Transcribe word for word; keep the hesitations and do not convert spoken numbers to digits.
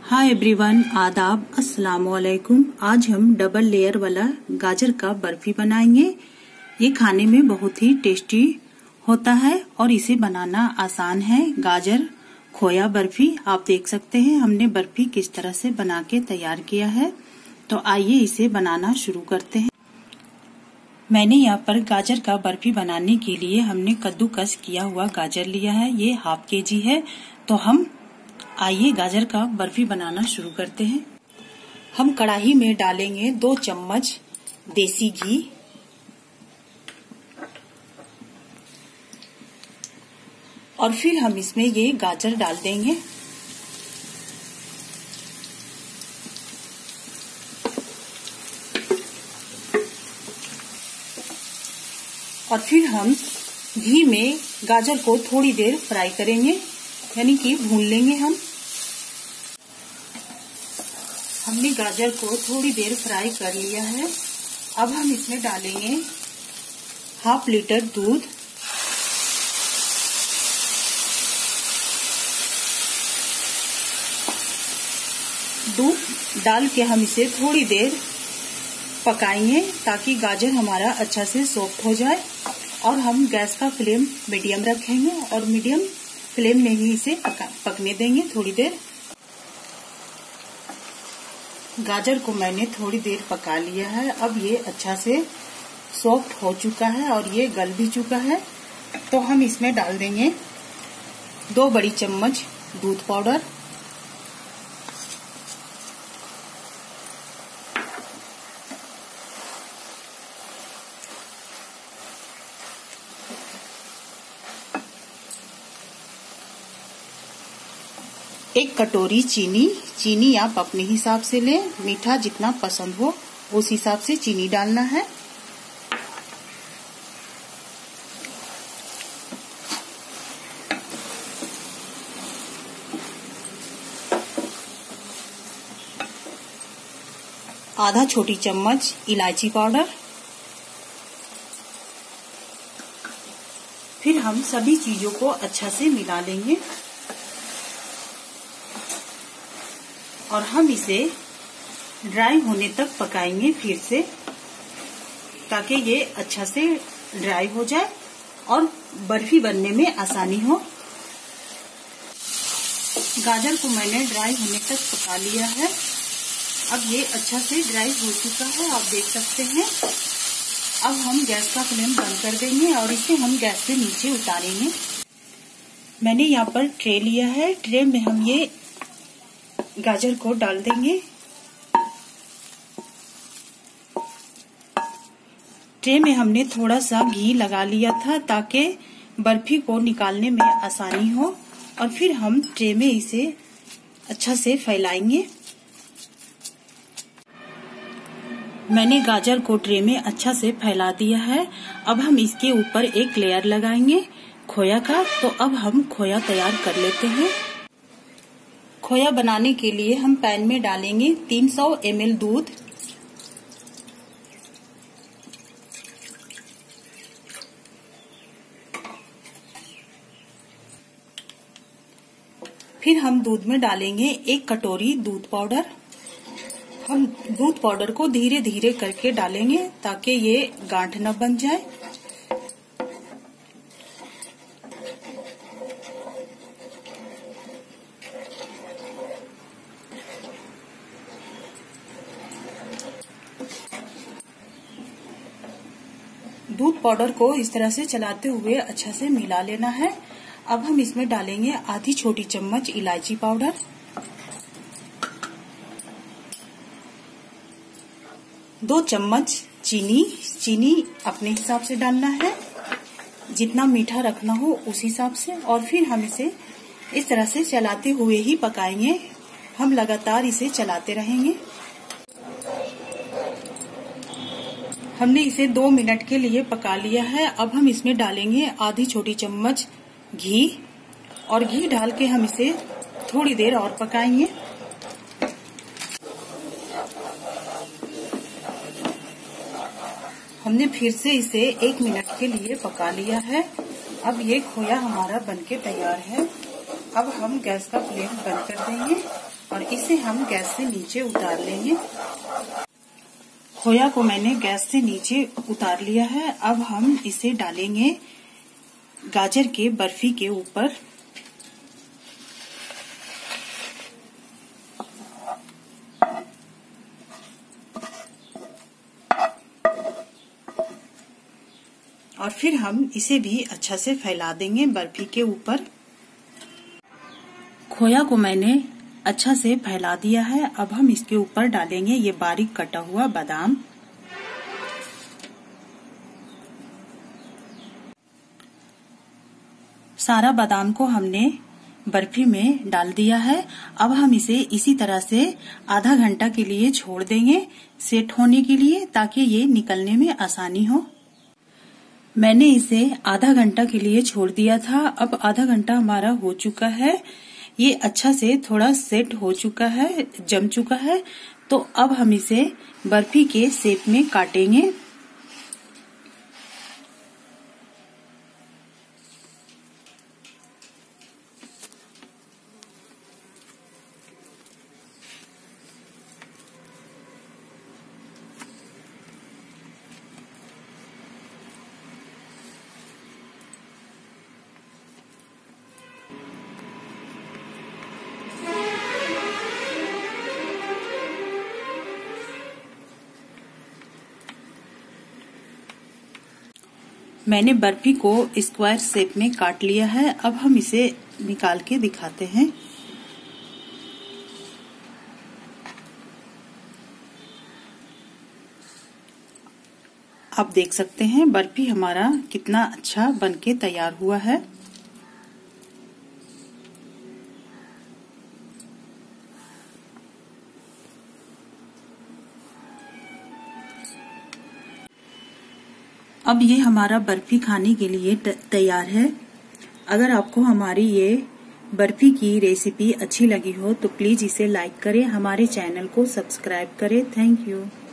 Hi everyone, आदाब, अस्सलाम वालेकुम। आज हम डबल लेयर वाला गाजर का बर्फी बनाएंगे। ये खाने में बहुत ही टेस्टी होता है और इसे बनाना आसान है। गाजर खोया बर्फी आप देख सकते हैं हमने बर्फी किस तरह से बना के तैयार किया है। तो आइए इसे बनाना शुरू करते हैं। मैंने यहाँ पर गाजर का बर्फी बनाने के लिए हमने कद्दूकस किया हुआ गाजर लिया है। ये हाफ के जी है। तो हम आइए गाजर का बर्फी बनाना शुरू करते हैं। हम कढ़ाई में डालेंगे दो चम्मच देसी घी, और फिर हम इसमें ये गाजर डाल देंगे। और फिर हम घी में गाजर को थोड़ी देर फ्राई करेंगे, यानी कि भून लेंगे। हम हमने गाजर को थोड़ी देर फ्राई कर लिया है। अब हम इसमें डालेंगे हाफ लीटर दूध, दूध डाल के हम इसे थोड़ी देर पकाएंगे ताकि गाजर हमारा अच्छा से सॉफ्ट हो जाए। और हम गैस का फ्लेम मीडियम रखेंगे और मीडियम फ्लेम में ही इसे पका, पकने देंगे थोड़ी देर। गाजर को मैंने थोड़ी देर पका लिया है। अब ये अच्छा से सॉफ्ट हो चुका है और ये गल भी चुका है। तो हम इसमें डाल देंगे दो बड़ी चम्मच दूध पाउडर, एक कटोरी चीनी। चीनी आप अपने हिसाब से लें, मीठा जितना पसंद हो उस हिसाब से चीनी डालना है। आधा छोटी चम्मच इलायची पाउडर। फिर हम सभी चीजों को अच्छा से मिला लेंगे और हम इसे ड्राई होने तक पकाएंगे फिर से, ताकि ये अच्छा से ड्राई हो जाए और बर्फी बनने में आसानी हो। गाजर को मैंने ड्राई होने तक पका लिया है। अब ये अच्छा से ड्राई हो चुका है, आप देख सकते हैं। अब हम गैस का फ्लेम बंद कर देंगे और इसे हम गैस से नीचे उतारेंगे। मैंने यहाँ पर ट्रे लिया है। ट्रे में हम ये गाजर को डाल देंगे। ट्रे में हमने थोड़ा सा घी लगा लिया था ताकि बर्फी को निकालने में आसानी हो। और फिर हम ट्रे में इसे अच्छा से फैलाएंगे। मैंने गाजर को ट्रे में अच्छा से फैला दिया है। अब हम इसके ऊपर एक लेयर लगाएंगे खोया का। तो अब हम खोया तैयार कर लेते हैं। खोया बनाने के लिए हम पैन में डालेंगे तीन सौ एम एल दूध, फिर हम दूध में डालेंगे एक कटोरी दूध पाउडर। हम दूध पाउडर को धीरे धीरे करके डालेंगे ताकि ये गांठ न बन जाए। दूध पाउडर को इस तरह से चलाते हुए अच्छा से मिला लेना है। अब हम इसमें डालेंगे आधी छोटी चम्मच इलायची पाउडर, दो चम्मच चीनी। चीनी अपने हिसाब से डालना है, जितना मीठा रखना हो उस हिसाब से। और फिर हम इसे इस तरह से चलाते हुए ही पकाएंगे। हम लगातार इसे चलाते रहेंगे। हमने इसे दो मिनट के लिए पका लिया है। अब हम इसमें डालेंगे आधी छोटी चम्मच घी, और घी डाल के हम इसे थोड़ी देर और पकाएंगे। हमने फिर से इसे एक मिनट के लिए पका लिया है। अब ये खोया हमारा बनके तैयार है। अब हम गैस का फ्लेम बंद कर देंगे और इसे हम गैस से नीचे उतार लेंगे। खोया को मैंने गैस से नीचे उतार लिया है। अब हम इसे डालेंगे गाजर के बर्फी के ऊपर। और फिर हम इसे भी अच्छा से फैला देंगे बर्फी के ऊपर। खोया को मैंने अच्छा से फैला दिया है। अब हम इसके ऊपर डालेंगे ये बारीक कटा हुआ बादाम। सारा बादाम को हमने बर्फी में डाल दिया है। अब हम इसे इसी तरह से आधा घंटा के लिए छोड़ देंगे सेट होने के लिए, ताकि ये निकलने में आसानी हो। मैंने इसे आधा घंटा के लिए छोड़ दिया था। अब आधा घंटा हमारा हो चुका है। ये अच्छा से थोड़ा सेट हो चुका है, जम चुका है। तो अब हम इसे बर्फी के शेप में काटेंगे। मैंने बर्फी को स्क्वायर शेप में काट लिया है। अब हम इसे निकाल के दिखाते हैं। आप देख सकते हैं बर्फी हमारा कितना अच्छा बनके तैयार हुआ है। अब ये हमारा बर्फी खाने के लिए तैयार है। अगर आपको हमारी ये बर्फी की रेसिपी अच्छी लगी हो तो प्लीज इसे लाइक करें, हमारे चैनल को सब्सक्राइब करें। Thank you.